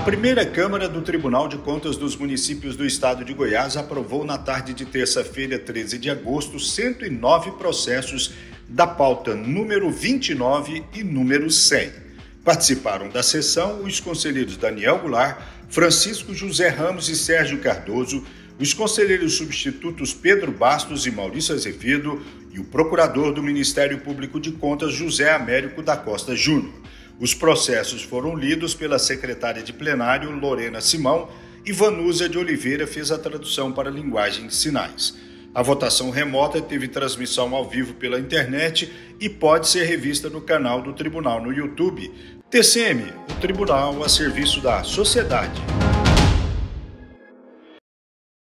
A primeira Câmara do Tribunal de Contas dos Municípios do Estado de Goiás aprovou na tarde de terça-feira, 13 de agosto, 109 processos da pauta número 29 e número 100. Participaram da sessão os conselheiros Daniel Goulart, Francisco José Ramos e Sérgio Cardoso, os conselheiros substitutos Pedro Bastos e Maurício Azevedo e o procurador do Ministério Público de Contas José Américo da Costa Júnior. Os processos foram lidos pela secretária de plenário Lorena Simão e Vanúzia de Oliveira fez a tradução para a linguagem de sinais. A votação remota teve transmissão ao vivo pela internet e pode ser revista no canal do Tribunal no YouTube. TCM, o Tribunal a serviço da sociedade.